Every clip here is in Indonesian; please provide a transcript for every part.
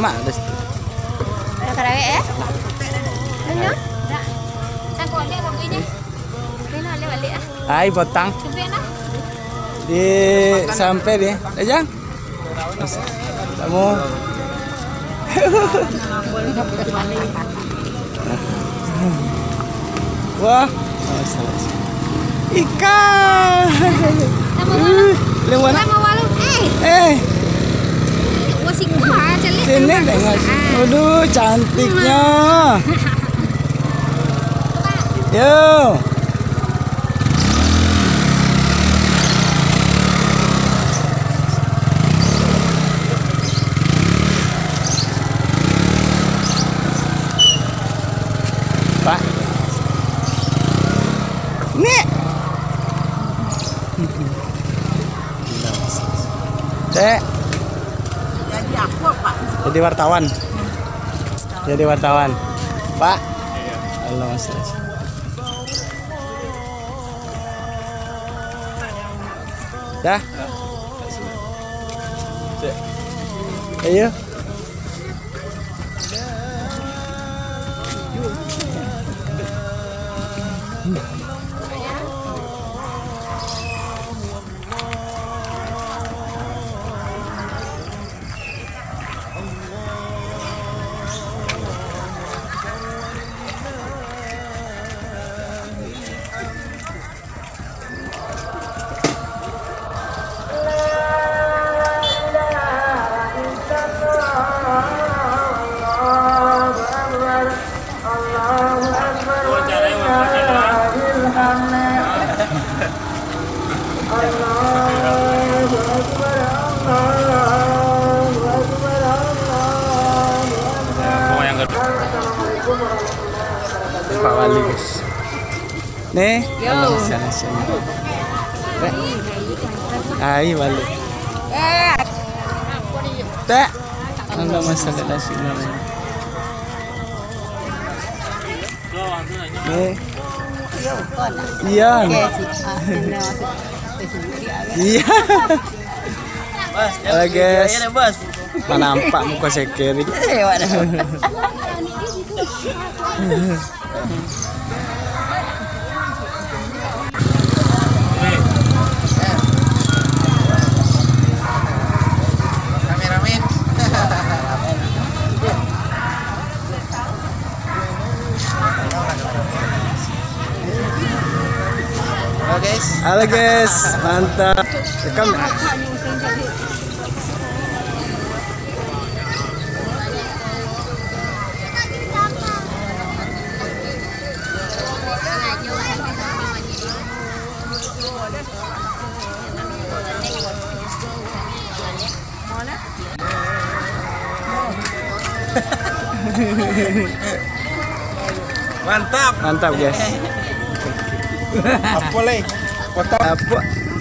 mak ada. Ada karawe ya? Ano? Saan ko ulit ang niya? Kaya na balik ah. Ay, potang. Sampai na. Di sampai deh. Ajang. Kamu. Wah. Ikan. Lewat. Sama walau. Wasik mah celik. Sini tengok. Waduh, cantiknya. Yo. Pak. Nih. Dek. Jadi aku Pak. Jadi wartawan. Jadi wartawan. Pak. Halo Mas. Dah. Ayo. Pak Wali guys. Nih, halo sana sini. Ai Wali. Tak. Halo masalah nasi namanya. Nih. Iya. Iya. Halo guys. Mana nampak muka sekeri. Kameramen. Halo guys. Halo guys, mantap. Rekam. Mantap. Mantap guys. Apa lagi? Kota Apa?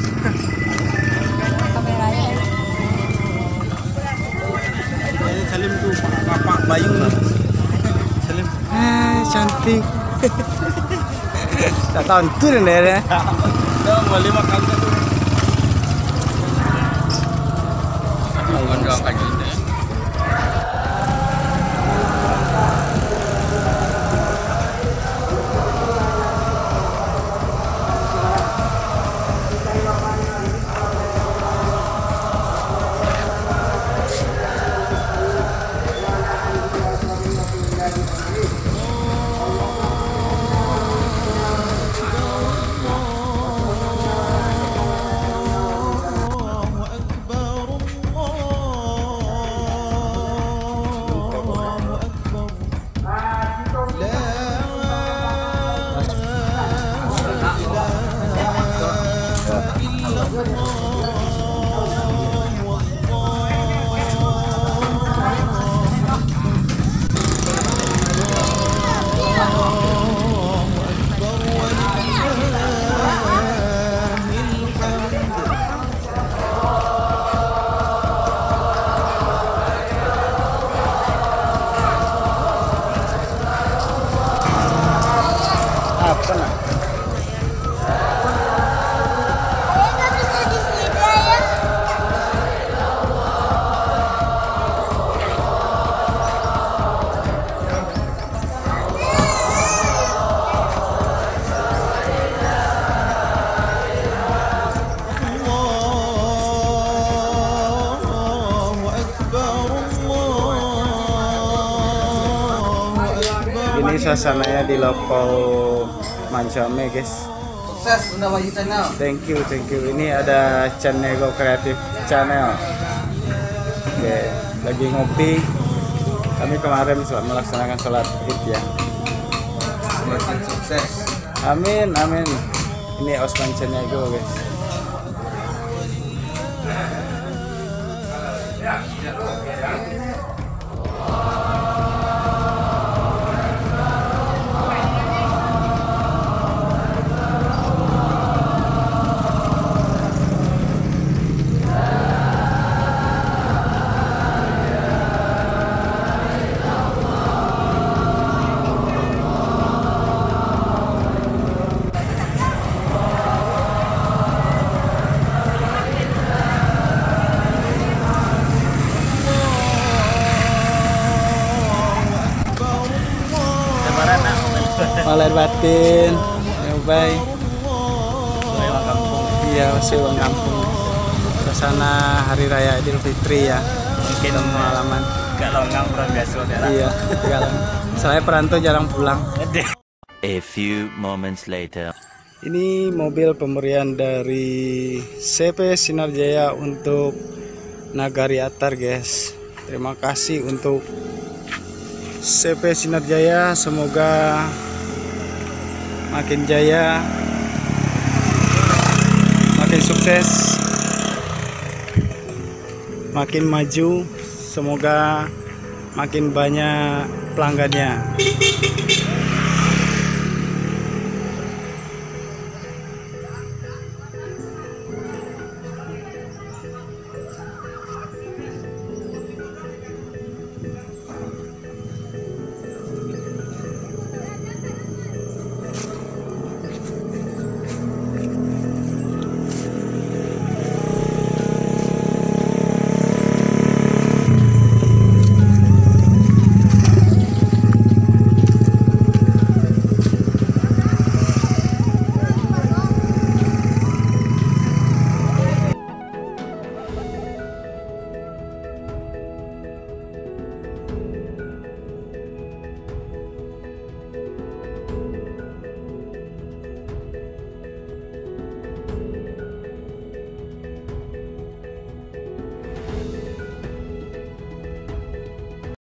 Salim tuh Pak Bayu. Salim. Cantik. Tak tahu tu ya. Dah boleh makan tu. Bukan doang kaji ini. Apa nak? suasananya di Lopau Mancame guys. Sukses Bunda Bayu Channel. Thank you. Ini ada Chanego Creative Channel. Oke, lagi ngopi. Kami kemarin melaksanakan sholat Id ya. Semakin sukses. Amin. Ini Osman Chanego guys. Lahir batin, ya bye. Lewat kampung. Iya, masih uang kampung. Suasana Hari Raya Idul Fitri ya. Mungkin Pengalaman. gak longgang orang biasa ya. Iya, jarang. Saya perantau jarang pulang. A few moments later. Ini mobil pemberian dari CP Sinar Jaya untuk Nagari Atar guys. Terima kasih untuk CP Sinar Jaya, semoga makin jaya, makin sukses, makin maju, semoga makin banyak pelanggannya.